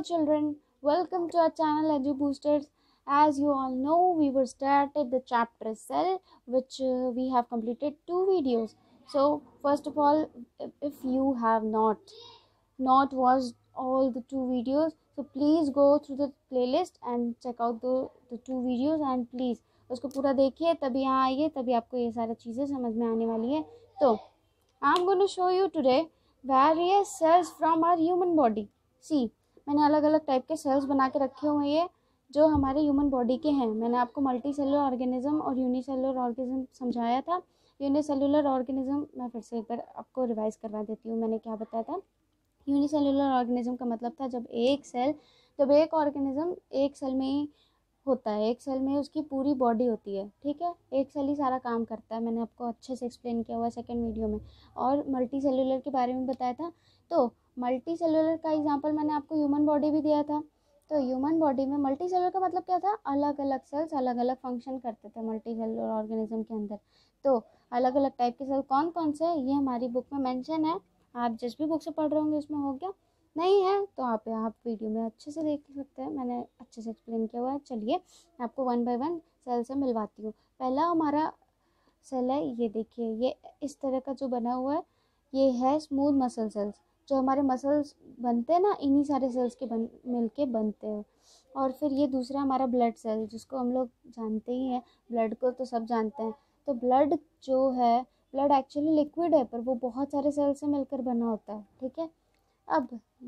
children, welcome to our channel Edu Boosters. As you all know, we were started the chapter cell, which we have completed 2 videos. So first of all, if you have not watched all the 2 videos, so please go through the playlist and check out the 2 videos and please उसको पूरा देखिए, तभी यहाँ आइए, तभी आपको ये सारी चीज़ें समझ में आने वाली है. तो I'm going to show you today various cells from our human body. See, मैंने अलग अलग टाइप के सेल्स बना के रखे हुए हैं जो हमारे ह्यूमन बॉडी के हैं. मैंने आपको मल्टी सेलुलर ऑर्गेनिज्म और यूनिसेलुलर ऑर्गेनिज्म समझाया था. यूनिसेलुलर ऑर्गेनिज्म मैं फिर से एक बार आपको रिवाइज करवा देती हूँ. मैंने क्या बताया था? यूनिसेलुलर ऑर्गेनिज्म का मतलब था जब एक ऑर्गेनिज्म एक सेल में ही होता है, एक सेल में उसकी पूरी बॉडी होती है. ठीक है, एक सेल ही सारा काम करता है. मैंने आपको अच्छे से एक्सप्लेन किया हुआ है सेकंड वीडियो में. और मल्टी सेलुलर के बारे में बताया था. तो मल्टी सेलुलर का एग्जांपल मैंने आपको ह्यूमन बॉडी भी दिया था. तो ह्यूमन बॉडी में मल्टी सेलुलर का मतलब क्या था? अलग अलग सेल्स अलग अलग फंक्शन करते थे मल्टी सेलुलर ऑर्गेनिज्म के अंदर. तो अलग अलग टाइप के सेल कौन कौन से ये हमारी बुक में मेंशन है. आप जिस भी बुक से पढ़ रहे होंगे उसमें हो गया. नहीं है तो आप वीडियो में अच्छे से देख सकते हैं. मैंने अच्छे से एक्सप्लेन किया हुआ है. चलिए आपको 1 बाय 1 सेल से मिलवाती हूँ. पहला हमारा सेल है, ये देखिए, ये इस तरह का जो बना हुआ है, ये है स्मूथ मसल सेल्स. जो हमारे मसल्स बनते हैं ना, इन्हीं सारे सेल्स के मिलके बनते हैं. और फिर ये दूसरा हमारा ब्लड सेल, जिसको हम लोग जानते ही हैं. ब्लड को तो सब जानते हैं. तो ब्लड जो है, ब्लड एक्चुअली लिक्विड है, पर वो बहुत सारे सेल से मिलकर बना होता है. ठीक है. अब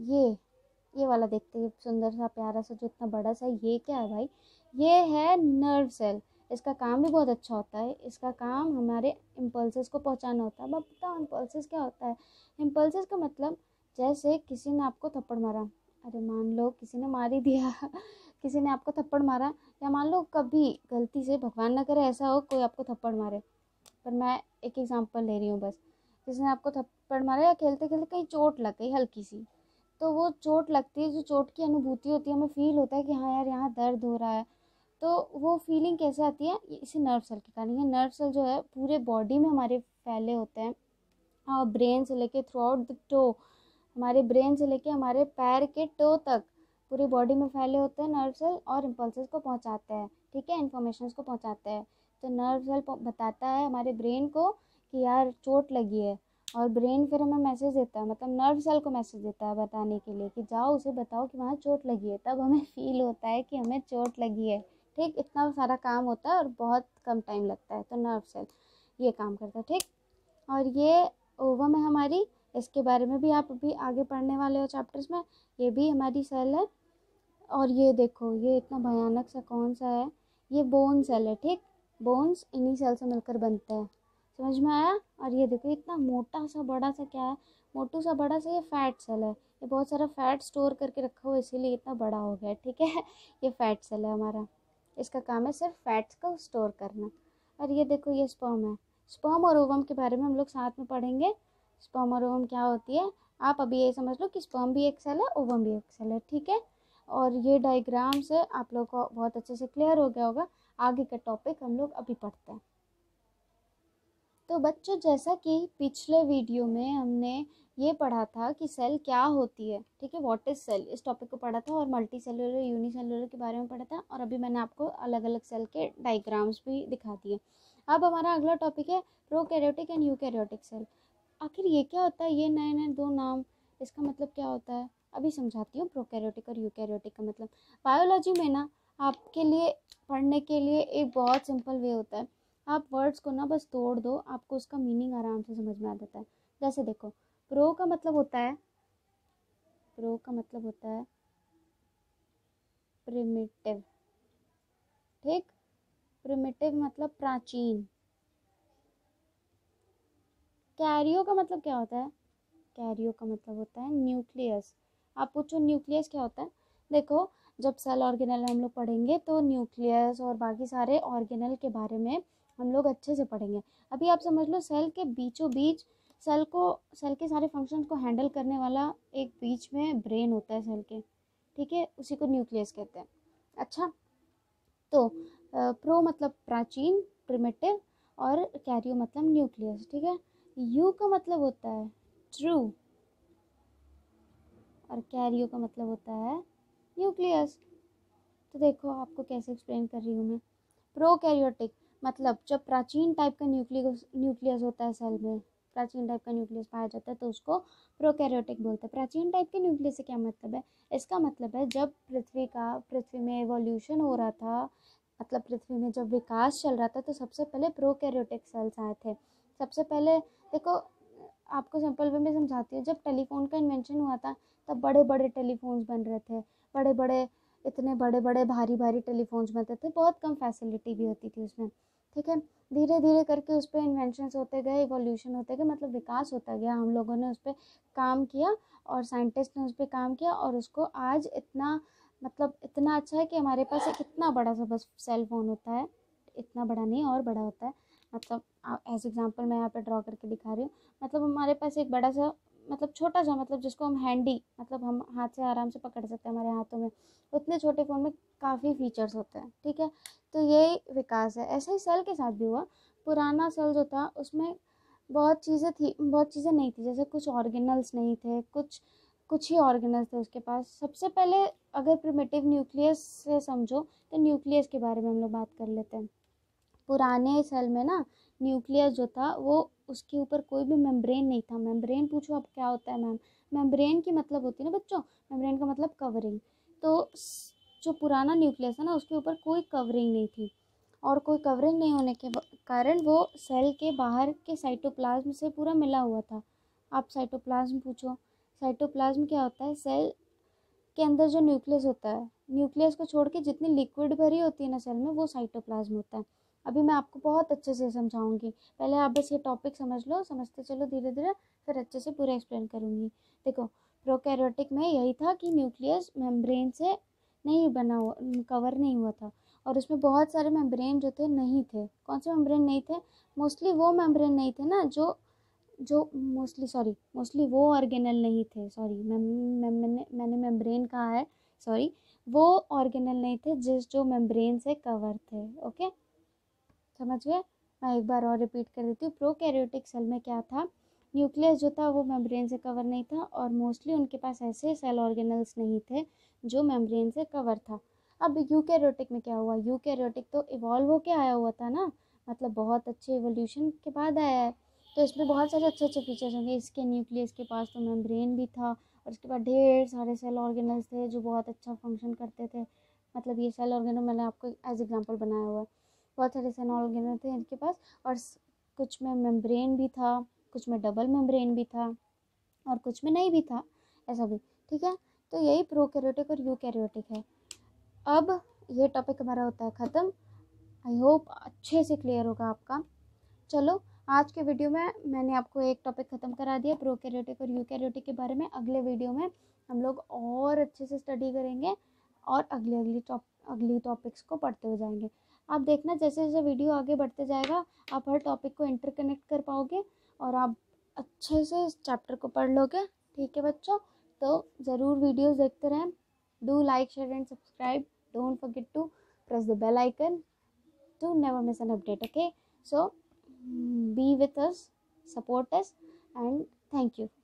ये वाला देखते हैं, सुंदर सा प्यारा सा जो इतना बड़ा सा, ये क्या है भाई? ये है नर्व सेल. इसका काम भी बहुत अच्छा होता है. इसका काम हमारे इम्पल्सेस को पहुंचाना होता है. अब बताओ इम्पल्सेस क्या होता है? इम्पल्सेस का मतलब, जैसे किसी ने आपको थप्पड़ मारा, अरे मान लो किसी ने मार ही दिया किसी ने आपको थप्पड़ मारा, या मान लो कभी गलती से, भगवान ना करे ऐसा हो, कोई आपको थप्पड़ मारे, पर मैं एक एग्जांपल ले रही हूँ बस. किसी ने आपको थप्पड़ मारा या खेलते खेलते कहीं चोट लग गई हल्की सी, तो वो चोट लगती है, जो चोट की अनुभूति होती है, हमें फील होता है कि हाँ यार यहाँ दर्द हो रहा है. तो वो फीलिंग कैसे आती है? इसी नर्व सेल के कारण. ये नर्व सेल जो है पूरे बॉडी में हमारे फैले होते हैं. और ब्रेन से लेके थ्रू आउट द टो, हमारे ब्रेन से लेके हमारे पैर के टो तक पूरी बॉडी में फैले होते हैं नर्व सेल, और इम्पल्सेस को पहुंचाते हैं. ठीक है, इन्फॉर्मेशन को पहुंचाते हैं. तो नर्व सेल बताता है हमारे ब्रेन को कि यार चोट लगी है, और ब्रेन फिर हमें मैसेज देता है, मतलब नर्व सेल को मैसेज देता है बताने के लिए कि जाओ उसे बताओ कि वहाँ चोट लगी है. तब हमें फील होता है कि हमें चोट लगी है. ठीक, इतना सारा काम होता है और बहुत कम टाइम लगता है. तो नर्व सेल ये काम करता है. ठीक. और ये ओवम है हमारी, इसके बारे में भी आप अभी आगे पढ़ने वाले हो चैप्टर्स में. ये भी हमारी सेल है. और ये देखो, ये इतना भयानक सा कौन सा है? ये बोन सेल है. ठीक, बोन्स इन्हीं सेल से मिलकर बनते हैं. समझ में आया? और ये देखो इतना मोटा सा बड़ा सा क्या है? मोटू सा बड़ा सा, ये फैट सेल है. ये बहुत सारा फैट स्टोर करके रखा हुआ है, इसीलिए इतना बड़ा हो गया. ठीक है ये फैट सेल है हमारा. इसका काम है सिर्फ फैट्स को स्टोर करना. और ये देखो, ये स्पर्म है. स्पर्म और ओवम के बारे में हम लोग साथ में पढ़ेंगे. स्पर्म और ओवम क्या होती है, आप अभी ये समझ लो कि स्पर्म भी एक सेल है, ओवम भी एक सेल है. ठीक है. और ये डायग्राम से आप लोग को बहुत अच्छे से क्लियर हो गया होगा. आगे का टॉपिक हम लोग अभी पढ़ते हैं. तो बच्चों, जैसा कि पिछले वीडियो में हमने ये पढ़ा था कि सेल क्या होती है. ठीक है, व्हाट इज सेल, इस टॉपिक को पढ़ा था. और मल्टी सेलुलर यूनिसेलुलर के बारे में पढ़ा था. और अभी मैंने आपको अलग अलग सेल के डायग्राम्स भी दिखा दिए. अब हमारा अगला टॉपिक है प्रोकैरियोटिक एंड यूकैरियोटिक सेल. आखिर ये क्या होता है? ये नए नए 2 नाम, इसका मतलब क्या होता है अभी समझाती हूँ. प्रोकैरियोटिक और यूकैरियोटिक का मतलब, बायोलॉजी में ना आपके लिए पढ़ने के लिए एक बहुत सिंपल वे होता है. आप वर्ड्स को ना बस तोड़ दो, आपको उसका मीनिंग आराम से समझ में आ जाता है. जैसे देखो, प्रो का मतलब होता है प्रिमिटिव. ठीक, प्रिमिटिव मतलब प्राचीन. कैरियो का मतलब क्या होता है? कैरियो का मतलब होता है न्यूक्लियस. आप पूछो न्यूक्लियस क्या होता है? देखो, जब सेल ऑर्गेनेल हम लोग पढ़ेंगे तो न्यूक्लियस और बाकी सारे ऑर्गेनेल के बारे में हम लोग अच्छे से पढ़ेंगे. अभी आप समझ लो सेल के बीचों बीच, सेल के सारे फंक्शंस को हैंडल करने वाला एक बीच में ब्रेन होता है सेल के. ठीक है, उसी को न्यूक्लियस कहते हैं. अच्छा, तो प्रो मतलब प्राचीन, प्रिमिटिव, और कैरियो मतलब न्यूक्लियस. ठीक है. यू का मतलब होता है ट्रू, और कैरियो का मतलब होता है न्यूक्लियस। तो देखो आपको कैसे एक्सप्लेन कर रही हूँ मैं। प्रोकैरियोटिक मतलब जब प्राचीन टाइप का न्यूक्लियस होता है सेल में, प्राचीन टाइप का न्यूक्लियस पाया जाता है तो उसको प्रोकैरियोटिक बोलते हैं। प्राचीन टाइप के न्यूक्लियस से क्या मतलब है? इसका मतलब है जब पृथ्वी में एवोल्यूशन हो रहा था, मतलब पृथ्वी में जब विकास चल रहा था, तो सबसे पहले प्रोकैरियोटिक सेल्स आए थे। सबसे पहले देखो, आपको सिंपल वे में समझाती हूँ। जब टेलीफोन का इन्वेंशन हुआ था तब बड़े बड़े टेलीफोन्स बन रहे थे, बड़े बड़े, इतने बड़े बड़े भारी भारी टेलीफोन्स बनते थे, बहुत कम फैसिलिटी भी होती थी उसमें। ठीक है, धीरे धीरे करके उस पर इन्वेंशन होते गए, इवोल्यूशन होते गए, मतलब विकास होता गया। हम लोगों ने उस पर काम किया और साइंटिस्ट ने उस पर काम किया और उसको आज इतना, मतलब इतना अच्छा है कि हमारे पास एक इतना बड़ा सा बस सेल फोन होता है। इतना बड़ा नहीं, और बड़ा होता है। मतलब एज एग्जाम्पल मैं यहाँ पे ड्रॉ करके दिखा रही हूँ। मतलब हमारे पास एक बड़ा सा, मतलब छोटा सा, मतलब जिसको हम हैंडी, मतलब हम हाथ से आराम से पकड़ सकते हैं हमारे हाथों में, उतने छोटे फ़ोन में काफ़ी फीचर्स होते हैं। ठीक है, तो यही विकास है। ऐसा ही सेल के साथ भी हुआ। पुराना सेल जो था उसमें बहुत चीज़ें थी, बहुत चीज़ें नहीं थी। जैसे कुछ ऑर्गेनल्स नहीं थे, कुछ कुछ ही ऑर्गेनल्स थे उसके पास। सबसे पहले अगर प्रिमिटिव न्यूक्लियस से समझो तो न्यूक्लियस के बारे में हम लोग बात कर लेते हैं। पुराने सेल में ना न्यूक्लियस जो था वो, उसके ऊपर कोई भी मेम्ब्रेन नहीं था। मेम्ब्रेन पूछो अब क्या होता है मैम? मेम्ब्रेन की मतलब होती है ना बच्चों, मेम्ब्रेन का मतलब कवरिंग। तो जो पुराना न्यूक्लियस है ना, उसके ऊपर कोई कवरिंग नहीं थी। और कोई कवरिंग नहीं होने के कारण वो सेल के बाहर के साइटोप्लाज्म से पूरा मिला हुआ था। आप साइटोप्लाज्म पूछो, साइटोप्लाज्म क्या होता है? सेल के अंदर जो न्यूक्लियस होता है, न्यूक्लियस को छोड़ के जितनी लिक्विड भरी होती है ना सेल में, वो साइटोप्लाज्म होता है। अभी मैं आपको बहुत अच्छे से समझाऊंगी, पहले आप बस ये टॉपिक समझ लो, समझते चलो धीरे धीरे, फिर अच्छे से पूरा एक्सप्लेन करूंगी। देखो, प्रोकैरियोटिक में यही था कि न्यूक्लियस मेम्ब्रेन से नहीं बना हुआ, कवर नहीं हुआ था। और उसमें बहुत सारे मेम्ब्रेन जो थे नहीं थे। कौन से मेम्ब्रेन नहीं थे? मोस्टली वो मेम्ब्रेन नहीं थे ना जो जो मोस्टली वो ऑर्गेनल नहीं थे। सॉरी, मैंने मेम्ब्रेन कहा है, सॉरी। वो ऑर्गेनल नहीं थे जो मेम्ब्रेन से कवर थे। ओके, समझ गए? मैं एक बार और रिपीट कर देती हूँ। प्रोकैरियोटिक सेल में क्या था? न्यूक्लियस जो था वो मेम्ब्रेन से कवर नहीं था, और मोस्टली उनके पास ऐसे सेल ऑर्गेनल्स नहीं थे जो मेम्ब्रेन से कवर था। अब यूकैरियोटिक में क्या हुआ? यूकैरियोटिक तो इवॉल्व होके आया हुआ था ना, मतलब बहुत अच्छे इवोल्यूशन के बाद आया है। तो इसमें बहुत सारे अच्छे अच्छे फीचर्स होंगे। इसके न्यूक्लियस के पास तो मेम्ब्रेन भी था, और उसके बाद ढेर सारे सेल ऑर्गेनल्स थे जो बहुत अच्छा फंक्शन करते थे। मतलब ये सेल ऑर्गेनल मैंने आपको एज एग्जाम्पल बनाया हुआ है। बहुत सारे सेल ऑर्गेनल थे इनके पास, और कुछ में मेम्ब्रेन भी था, कुछ में डबल मेम्ब्रेन भी था, और कुछ में नहीं भी था, ऐसा भी। ठीक है, तो यही प्रोकैरियोटिक और यूकैरियोटिक है। अब ये टॉपिक हमारा होता है ख़त्म। आई होप अच्छे से क्लियर होगा आपका। चलो, आज के वीडियो में मैंने आपको एक टॉपिक ख़त्म करा दिया, प्रोकैरियोटिक और यूकैरियोटिक के बारे में। अगले वीडियो में हम लोग और अच्छे से स्टडी करेंगे और अगली टॉपिक्स को पढ़ते हुए जाएंगे। आप देखना, जैसे जैसे वीडियो आगे बढ़ते जाएगा आप हर टॉपिक को इंटरकनेक्ट कर पाओगे और आप अच्छे से इस चैप्टर को पढ़ लोगे। ठीक है बच्चों, तो ज़रूर वीडियोज़ देखते रहें। Do like, share and subscribe. Don't forget to press the bell icon to never miss an update. Okay, so be with us, support us, and thank you.